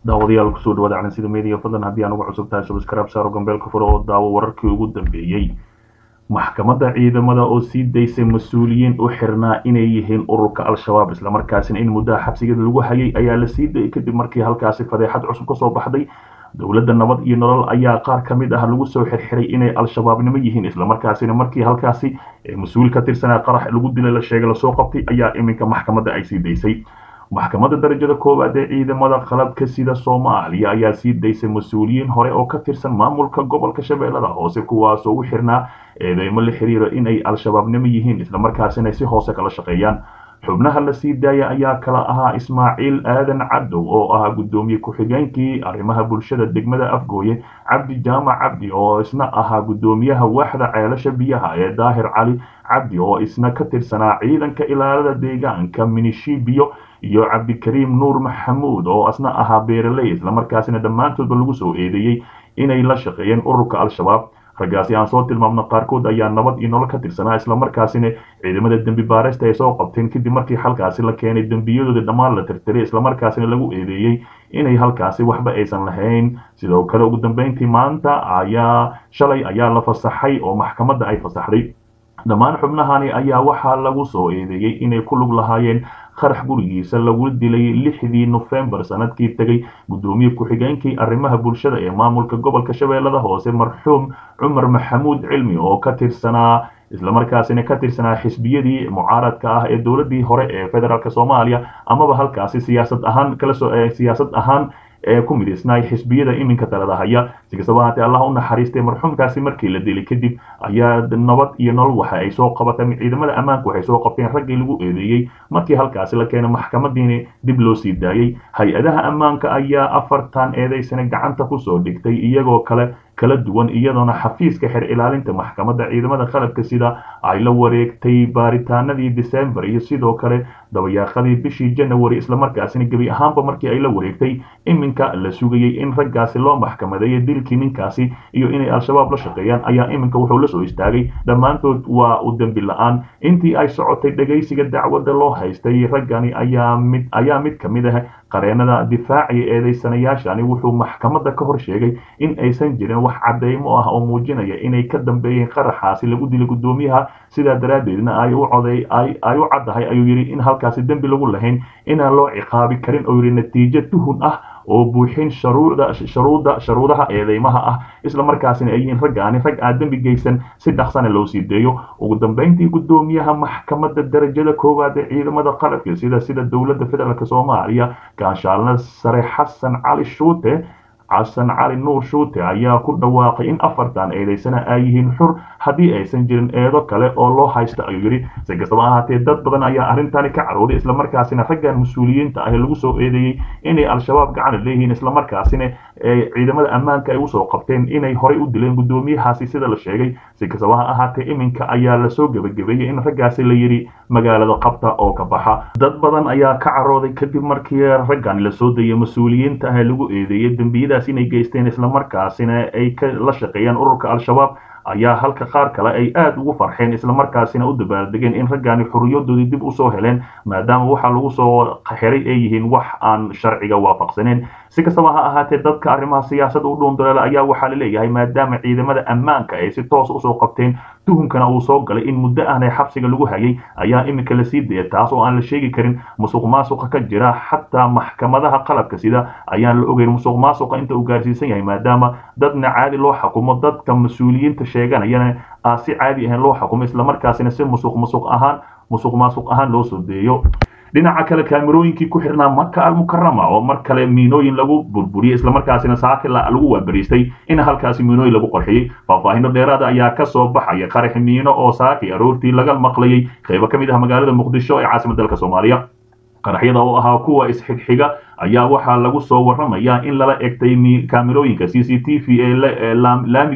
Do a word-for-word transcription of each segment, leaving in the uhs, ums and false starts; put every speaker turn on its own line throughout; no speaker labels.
daawadayaal kusoo dhawaada calansida media fadlan haddii aan uga cusub tahay subscribe saaro gambeelka furo oo daawo wararkii ugu dambeeyey maxkamadda ciidamada oo sii daysay mas-uuliyiin u xirnaa inay yihiin ururka al-shabaab islamarkaasina in muddaha xabsigeeda lagu hayay ayaa la sii dayay kadib markii halkaasi fadeexad cusub kasoo baxday dowladda nabad iyo nolol ayaa qaar ka mid ah lagu soo xirxiray inay al-shabaabnimo yihiin islamarkaasina markii halkaasi mas-uul ka tirsanaa qarax lagu dilay la sheegay lasoo qabtay ayaa iminka maxkamadda ay sii daysay maxkamadda darajada koowaad ee ciidamada qalabka sida Soomaaliya ayaa sii daysay mas-uuliyiin hore oo ka tirsan maamulka gobolka Shabeellada Hoose kuwaas oo u xirnaa eedeymo la xiriira in ay al-shabaabnimo yihiin isla markaasina si hoose kala shaqeeyaan xubnaha la sii daaya ayaa kala ahaa Ismaaciil Aadan Cadow oo ahaa gudoomiye ku-xigeenkii arrimaha bulshada degmada Afgooye Cabdi Jaamac Cabdi oo isna ahaa gudoomiyaha waaxda ceelasha biyaha ee Daahir Cali Cabdi oo isna ka tirsanaa ciidanka ilaalada deegaanka Minishibiyo iyo Cabdikariim Nuur Maxamuud oo asna ahaa beeraley isla markaasina dhammaantoodba lagu soo eedeeyay inay la shaqeeyeen ururka al-shabaab ragaasi aan soo tilmaamno qaarkood ayaa nabad iyo nolol ka tirsanaa isla markaasina ciidamada dambi baarista ay soo qabteen kadib markii halkaasi la keenay dambiyadooda dhammaan la tirtiray isla markaasina lagu eedeeyay inay halkaasi waxba aysan lahayn sidoo kale ugu dambeyntii maanta ayaa shalay ayaa la fasaxay oo maxkamadda ay fasaxday dhammaan xubnahani ayaa waxaa lagu soo eedeeyay inay ku lug lahaayeen qarax gurigiisa lagu dilay lixdii November sanadkii tagay gudoomiye ku-xigeenkii arrimaha bulshada ee maamulka gobolka Shabeellada Hoose marxuum Cumar Maxamuud Cilmi oo ka tirsanaa isla markaasina ka tirsanaa xisbiyadii mucaaradka ah ee dowladii hore ee federaalka Soomaaliya amaba halkaasi siyaasad ahaan kala soo siyaasad ahaan ee ku mideysnay xisbiyada iminka talada haya si kastaba haatee Allah u naxariistay marxuumkaasi markii la dilay kadib ayaa nabad iyo nolol waxa ay soo qabatay ciidamada ammaanka waxay soo qabteen raggii lagu eedeeyay markii halkaasi la keenay maxkamadiina dib loo sii daayay hay-adaha ammaanka ayaa afartan eedeysana gacanta ku soo dhigtay iyagoo kale kala duwan iyadoona xafiiska xir ilaalinta maxkamadda ciidamada qalabka sida ay la wareegtay baaritaanadii December iyo sidoo kale dabayaaqadii bishii January isla markaasina gabi ahaanba markii ay la wareegtay iminka la sugayay in raggaasi loo maxkamadeeyo dilkii ninkaasi iyo inay al-shabaab la shaqeeyaan ayaa iminka wuxuu la soo istaagay dhammaantood waa u dambi la'aan intii ay socotay dhageysiga dacwadda loo haystay raggani ayaa mid ayaa mid ka mid ah qareenada difaaciga eedeysanayaashani wuxuu maxkamadda ka hor sheegay in aysan jirin wax cadeymo ah oo muujinaya inay ka dambeeyeen qaraxaasi lagu dilay gudoomiyaha sidaa daraadeedna ay u coday ay ay u caddahay ayuu yiri in halkaasi dambi lagu lahayn inaan loo ciqaabi karin oo yiri natiijo tuhun ah oo buuxin shuruuda shuruuda shuruudaha eedeymaha ah isla markaasina ay yihiin raggaani rag aan dambi geysan si dhaqsana loo sii deeyo ugu dambeyntii gudoomiyaha maxkamadda darajada koowaad ee ciidamada qalabka sida sida dowladda federaalka Soomaaliya gaashaanle sare Xasan Cali Shuute Xasan Cali Nuur Shuute ayaa ku dhawaaqay in afartan eedeysana ay yihiin xur haddii aysan jirin eedo kale oo loo haysto ayuu yiri si kastaba ahaatee dad badan ayaa arrintan ka carooday isla markaasina raggan mas'uuliyiinta ah lagu soo eedeeyay inay al-shabaab gacan leeyihiin isla markaasina ciidamada ammaanka ay u soo qabteen inay horey u dileen gudoomiyahaasi sida la sheegay si kastaba ahaatee iminka ayaa la soo gabagabeeyay in raggaasi la yiri magaalada qabta oo ka baxa dad badan ayaa ka carooday kadib markii raggan la soo dayay mas'uuliyiinta ah lagu eedeeyay dambiyada inay geysteen isla markaasina ay la shaqeeyaan ururka al-shabaab ayaa halka qaar kale ay aad ugu farxeen isla markaasina u dabaaldegeen in raggaani xuriyadoodii dib u soo heleen maadaama waxa lagu soo xiray ay yihiin wax aan sharciga waafaqsaneyn si kastaba ha ahaatee dadka arrimaha siyaasadda u dhuundaleela ayaa waxaa la leeyahay maadaama ciidamada ammaanka ay si toos u soo qabteen tuhunkana uu soo galay in muddo ahna xabsiga lagu hayay ayaa iminka la sii dayay taas oo aan la sheegi karin musuq maasuqa ka jira xataa maxkamadaha qalabka sida ayaan la ogeyn musuq maasuqa inta uu gaarsiisan yahay maadaama dadna caadi loo xukumo dadka mas'uuliyiinta sheeganayana si caadi ahaan loo xukumo isla markaasina si musuq musuq ahaan musuq maasuq ahaan loo soo deeyo dhinaca kale kaamirooyinkii ku xirnaa Makka al-Mukarrama oo mar kale miinooyin lagu burburiyay isla markaasina saaka lagu waabariistay in halkaasi miinooyin lagu qorxiyay faahfaahinno dheeraad ayaa ka soo baxaya qarax miino oo saaki aroortii laga maqlayay qaybo ka mid ah magaalada Muqdisho ee caasimadda dalka Soomaaliya qaraxyada oo ahaa kuwa isxigxiga ayaa waxaa lagu soo waramayaa in lala egtay kaamirooyinka C C T V ee laamiga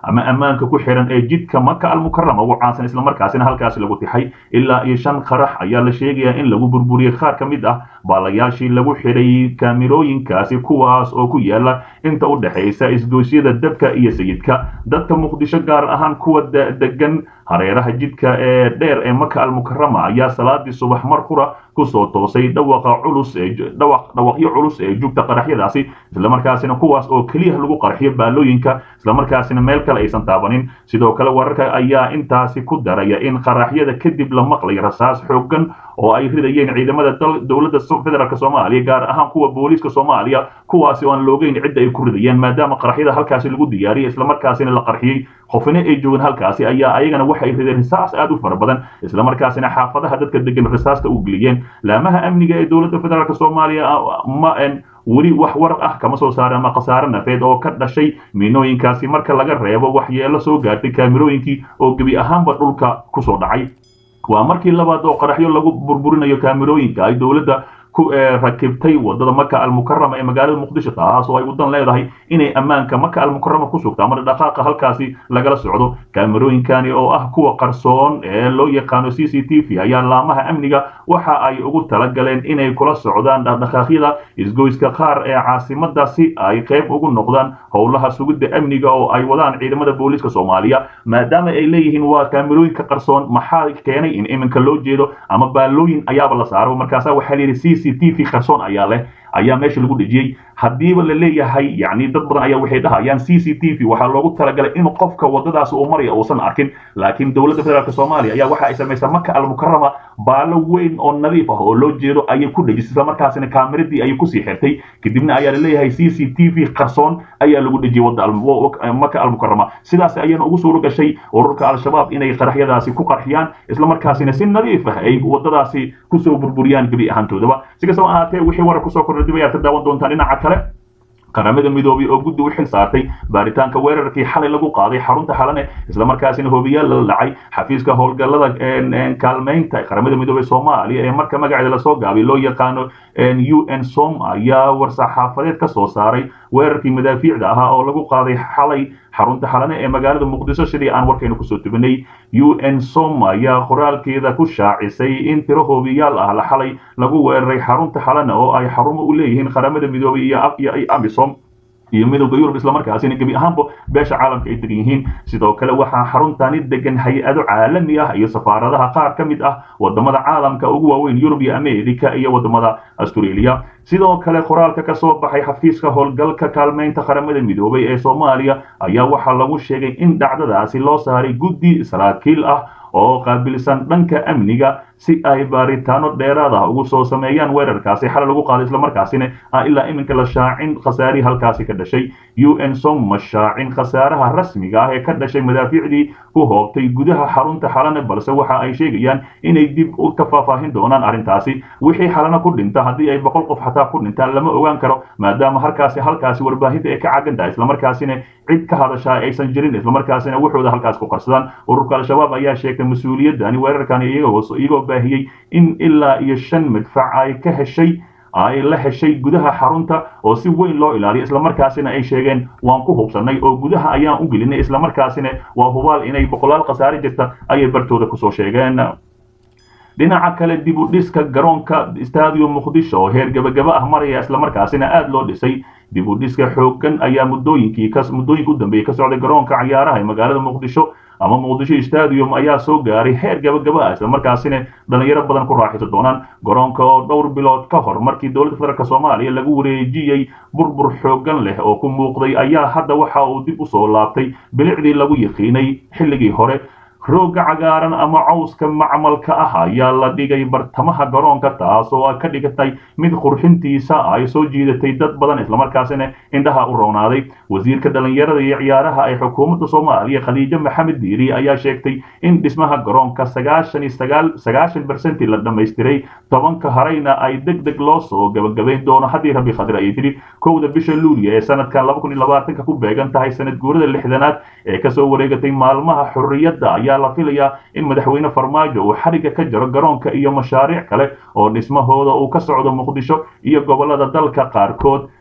ama ammaanka ku xiran ee jidka maka almukarama ugu caansan islamarkaasina halkaasi lagu tixay ilaa iyo shan qarax ayaa la sheegayaa in lagu burburiyey qaar ka mid ah baalayaashii lagu xiray kaamirooyinkaasi kuwaas oo ku yaala inta u dhexaysa isgoysyada dabka iyo sayidka dadka muqdisho gaar ahaan kuwa degan hareeraha jidka ee dheer ee maka almukarama ayaa salaadii subax mar qura kusoo toosay dhawaqa culus ee dhawaqyo culus ee joogta qaraxyadaasi islamarkaasina kuwaas oo keliya lagu qarxiyo baalooyinka islamarkaasina meel kale aysan taabanin sidoo kale wararka ayaa intaasi ku daraya in qaraxyada kadib la maqlay rasaas xooggan oo ay ridayeen ciidamada dowladda federaalk soomaaliya gaar ahaan kuwa booliiska soomaaliya kuwaasi oo aan loogeyn cidda ay ku ridayeen maadaama qaraxyada halkaasi lagu diyaariyay islamarkaasina la qarxiyey qofina ay joogeen halkaasi ayaa ayagana waxay rideen risaas aad u fara badan islamarkaasina xaafadaha dadka degan risaasta u geliyeen laamaha amniga ee dowladda federaalk soomaaliya ma weli wax war ah kama soo saaray ama khasaare nafeed oo ka dhashay miinooyinkaasi marka laga reebo waxyeelo soo gaartay kaamirooyinkii oo gebi ahaanba dhulka kusoo dhacay waa markii labaad oo qaraxyo lagu burburinayo kaamirooyinka ay dowladda ku rakibtay wadada maka almukarama ee magaalada muqdisho taas oo ay wadan leedahay inay ammaanka maka almukarama ku sugto ama dhaqaaqa halkaasi lagala socdo kaamirooyinkani oo ah kuwa qarsoon ee loo yaqaano C C T V ayaa laamaha amniga waxa ay ugu talagaleen inay kula socdaan dhaqdhaqaaqyada isgoyska qaar ee caasimada si ay qayb ugu noqdaan howlaha sugidda amniga oo ay wadaan ciidamada booliiska Soomaaliya maadaama ay leeyihiin waa kaamirooyinka qarsoon maxaa keenay in iminka loo jeedo ama baalooyin ayaaba la saaro markaas waxa la yiri C C T V qarsoon ayaa leh ayaa meesha lagu dhijiyay hadiiba la leeyahay yani dad badan ayaa waxay dhahayaan C C T V waxa loogu talagalay in qofka wadadaas uu mariyo uusan arkin laakiin dowladda federaalk Soomaaliya ayaa waxa ay sameysay maka almukarama baalo weyn oo nadiif ah oo loo jeedo ayay ku dhijisay isla markaasina kaamiradii ay ku sii xirtay kadibna ayaa la leeyahay C C T V qarsoon ayaa lagu dhijiyay wadada maka almukarama sidaas ayana ugu soo gashay ururka al-shabaab inay qaraxyadaasi ku qarxiyaan isla markaasina si nadiif ah ay wadadaasi ku soo burburiyaan gabi ahaantoodaba si kastaba ahaatee wixii warar ku soo kordhay dib ayaa ka daawan doontaan dhinaca kale qaramada midoobay oo guddi u xil saartay baaritaanka weerarkii xalay lagu qaaday xarunta xalane isla markaasina hoobiyaal la dhacay xafiiska howlgallada kaalmeynta qaramada midoobay Soomaaliya ee marka magaceeda la soo gaabay loo yaqaano U N SOM ayaa war-saxaafadeed ka soo saaray weerarkii madaafiicda ahaa oo lagu qaaday xalay xarunta xalane ee magaalada muqdisho sidii aan warkayna kusoo tubinay U N SOM ayaa qoraalkeeda ku shaacisay in tiro hoobiyaal ah la xalay lagu weeraray xarunta xalane oo ay xarumo u leeyihiin qaramada midoobay iyo AMISOM iyo midowga Yurub isla markaasina gabi ahaanba beesha caalamka ay degan yihiin sidoo kale waxa xaruntani degan hay'ado caalami ah iyo safaaradaha qaar ka mid ah wadamada caalamka ugu waaweyn Yurub iyo Ameerika iyo wadamada Australia sidoo kale qoraalka ka soo baxay xafiiska howlgalka kaalmeynta qaramada midoobay ee Soomaaliya ayaa waxa lagu sheegay in dhacdadaasi loo saaray guddi Israa'iil ah oo qaabilsan dhanka amniga si ay baaritaano dheeraad ah ugu soo sameeyaan weerarkaasi xal lagu qaaday isla markaasina ilaa iminka la shaacin khasaari halkaasi ka dhashay U N SOM ma shaacin khasaaraha rasmiga ah ee ka dhashay madaafiicdii ku hoobtay gudaha xarunta xalane balse waxa ay sheegayaan inay dib u ka faahfaahin doonaan arrintaasi wixii xalana ku dhinta haddii ay boqol qof xataa ku dhintaan lama ogaan karo maadaama halkaasi halkaasi warbaahinta ay ka cagan tahay isla markaasina cid ka hadashaa aysan jirin isla markaasina wuxuuda halkaas ku qarsadaan ururka al-shabaab ayaa sheegtay mas'uuliyadani weerarkan iyagoo iyagoo baahiyay in ilaa iyo shan madfac ay ka heshay ay la heshay gudaha xarunta oo si weyn loo ilaaliyo isla markaasina ay sheegeen waan ku hubsanay oo gudaha ayaan u gelinay isla markaasina waa hubaal inay boqolaal khasaare jirta ayay bartooda ku soo sheegeen dhinaca kale dib u dhiska garoonka stadium muqdisho oo heer gabagaba ah maraya isla markaasina aad loo dhisay dib u dhiska xooggan ayaa muddooyinkii ka muddooyinka u dambeeyay ka socday garoonka ciyaaraha ee magaalada muqdisho ama muqdisho stadium ayaa soo gaaray heer gabagaba ah isla markaasina dhalinyaro badan ku raaxaysan doonaan garoonka oo dhowr bilood ka hor markii dowladda federaalk Soomaaliya lagu wareejiyay burbur xooggan leh oo ku muuqday ayaa hadda waxa uu dib u soo laabtay bilicdii lagu yaqiinay xilligii hore rooga cagaaran ama cawska macmalka ah ayaa la dhigay bartamaha garoonka taas oo ka dhigatay mid qurxintiisa ay soo jiidatay dad badan isla markaasina indhaha u roonaaday wasiirka dhalinyarada iyo ciyaaraha ee xukuumadda Soomaaliya Khadiija Maxamed Diiri ayaa sheegtay in dhismaha garoonka sagaashan iyo sagaal sagaashan percent la dhameystiray tobanka harayna ay degdeg loo soo gabagabeyn doono haddii Rabi Khadir ay tiri kowda bisha Luulyo ee sanadka laba kun iyo labaatan ka ku beegan tahay sanad guurada lixdanaad ee ka soo wareegatay maalmaha xurriyadda ayaa la filayaa in madaxweyne Farmaajo uu xariga ka jaro garoonka iyo mashaariic kale oo dhismahooda uu ka socdo Muqdisho iyo gobolada dalka qaarkood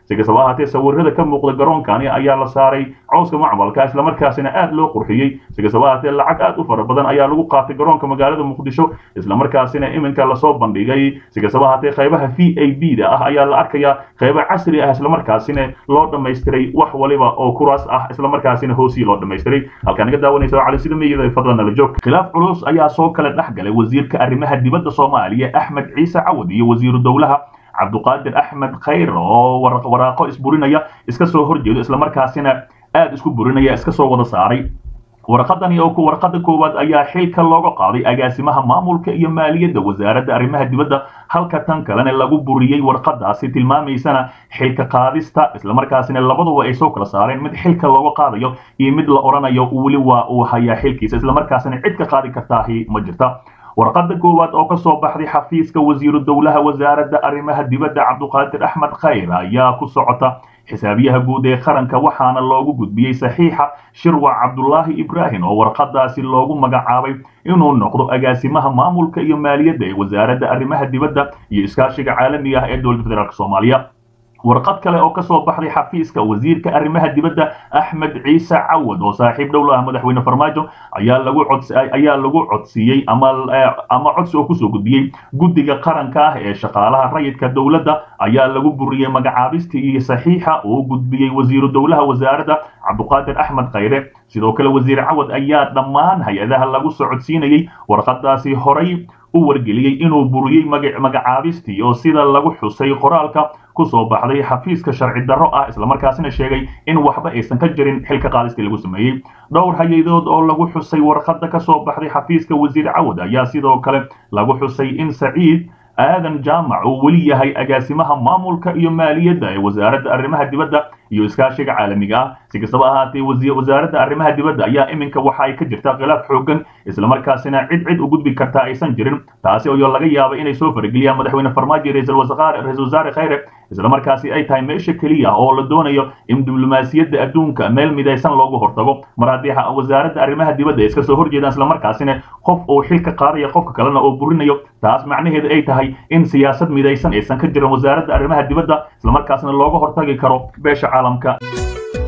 si kastaba ha ahaatee sawirrada ka muuqda garoonkani ayaa la saaray cawska macmalka isla markaasina aad loo qurxiyey si kastaba ha ahaatee lacag aad u fara badan ayaa lagu qaatay garoonka magaalada muqdisho isla markaasina iminka lasoo bandhigay si kastaba ha ahaatee qaybaha v a b da ah ayaa la arkayaa qaybo casri ah isla markaasina loo dhammaystiray wax waliba oo kuraas ah isla markaasina hoosii loo dhammaystiray halkaan naga daawanaysa cali sida meeyada fadlan nala joog khilaaf culus ayaa soo kala dhex galay wasiirka arrimaha dibadda Soomaaliya Axmed Ciise Cawad iyo wasiiru dawlaha Cabduqaadir Axmed Khayr oo waraaqo isburinaya iska soo horjeedo isla markaasina aad isku burinaya iska soo wada saaray warqadani oo ku warqada koowaad ayaa xilka looga qaaday agaasimaha maamulka iyo maaliyadda wasaaradda arrimaha dibadda halka tan kalena lagu buriyay warqadaasi tilmaamaysana xilka qaadista isla markaasina labaduba ay soo kala saareen mid xilka looga qaadayo iyo mid la oranayo wali waa uu hayaa xilkiisa isla markaasina cid ka qaadi kartaahi ma jirta warqada koowaad oo ka soo baxday xafiiska wasiiru dawlaha wasaaradda arrimaha dibadda Cabduqaadir Axmed Khayr ayaa ku socota xisaabiyaha guud ee qaranka waxaana loogu gudbiyay saxiixa Shirwa Cabdullaahi Ibrahim oo warqadaasi loogu magacaabay inuu noqdo agaasimaha maamulka iyo maaliyadda ee wasaaradda arrimaha dibadda iyo iskaashiga caalamiga ah ee dowladda federaalka Soomaaliya warqad kale oo ka soo baxday xafiiska wasiirka arrimaha dibadda Axmed Ciise Cawad oo saaxiib dhow ah madaxweyne Farmaajo ayaa lagu codsay ayaa lagu codsiyay ama ama codsi oo ku soo gudbiyay guddiga qaranka ah ee shaqaalaha rayidka dowladda ayaa lagu buriyay magacaabistii iyo saxiixa oo gudbiyay wasiiru dawlaha wasaaradda Cabduqaadir Axmed Khayre sidoo kale wasiir Cawad ayaa dhammaan hay'adaha lagu socodsiinayay warqadaasi horay u wargeliyay inuu buriyay magacaabistii oo sida lagu xusay qoraalka ku soo baxday xafiiska sharci darro ah isla markaasina sheegay in waxba aysan ka jirin xilka qaadistii lagu sameeyay dhowr hay'adood oo lagu xusay warqada ka soo baxday xafiiska wasiir Cawad ayaa sidoo kale lagu xusay in Saciid aadan jaamac uu wali yahay agaasimaha maamulka iyo maaliyadda ee wasaaradda arrimaha dibadda iyo iskaashiga caalamiga ah si kastaba ahaatee wasaaradda arrimaha dibadda ayaa iminka waxa ay ka jirtaa khilaaf xoogan isla markaasina cid cid u gudbi karta aysan jirin taasi oo laga yaabo inay soo fargeliyaan madaxweyne Farmaajo iyo ra'iisul wasaare ra'iisul wasaare Khayre isla markaasi ay tahay meesha kaliya oo la doonayo in diblomaasiyadda adduunka meel midaysan loogu hortago maraadiixa wasaaradda arrimaha dibadda iska soo horjeedaan isla markaasina qof oo xilka qaadaya qofka kalena oo burinayo taas macnaheedu ay tahay in siyaasad midaysan aysan ka jirin wasaaradda arrimaha dibadda isla markaasina looga hortagi karo beesha caalamka